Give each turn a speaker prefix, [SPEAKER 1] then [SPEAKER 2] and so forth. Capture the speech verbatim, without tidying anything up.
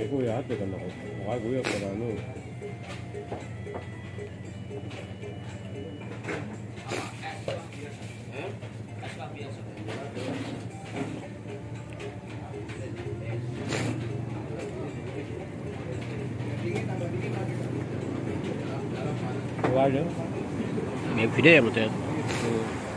[SPEAKER 1] こうやってたんだから、あごやからの。Keluar deh.
[SPEAKER 2] Biar video ya betul.